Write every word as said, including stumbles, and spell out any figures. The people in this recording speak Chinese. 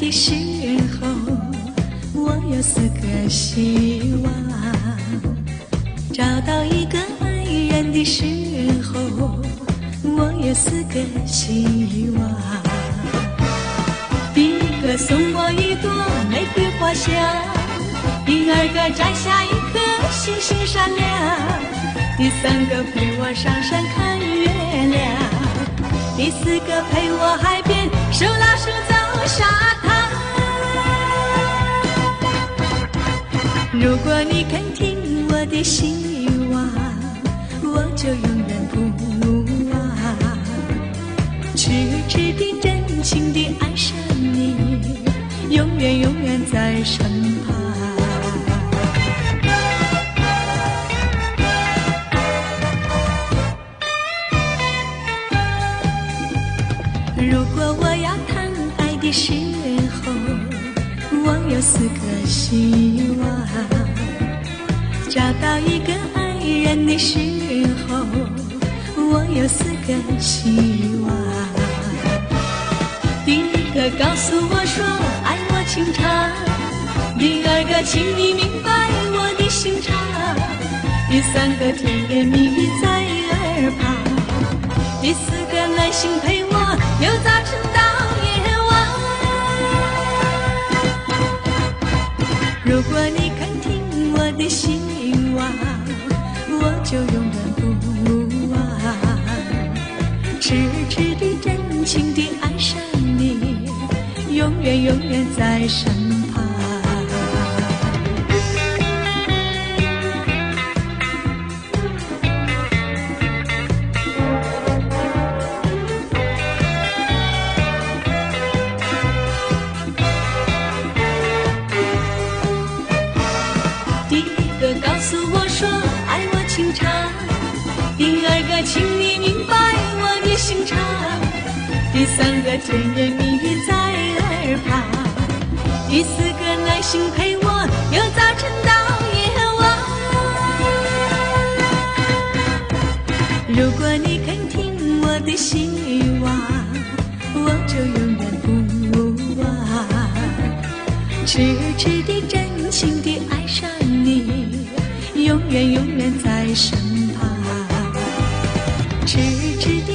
的时候，我有四个希望；找到一个爱人的时候，我有四个希望。第一个送我一朵玫瑰花香，第二个摘下一颗星星闪亮，第三个陪我上山看月亮，第四个陪我海边手拉手走沙滩。如果你肯听我的希望，我就永远不忘，痴痴地真情地爱上你，永远永远在身旁。如果我要谈爱的时候，我有四个希望；找到一个爱人的时候，我有四个希望。第一个告诉我说爱我情长，第二个请你明白我的心肠，第三个甜言蜜语在耳旁，第四个耐心陪我由早晨到夜晚。如果你肯听我的希望，我就永远不忘，痴痴地真情地爱上你，永远永远在身旁。告诉我说爱我情长，第二个请你明白我的心肠，第三个甜言蜜语在耳旁，第四个耐心陪我由早晨到夜晚。如果你肯听我的希望，我就永远不忘，痴痴地真情地爱上你，永远永远在身旁，痴痴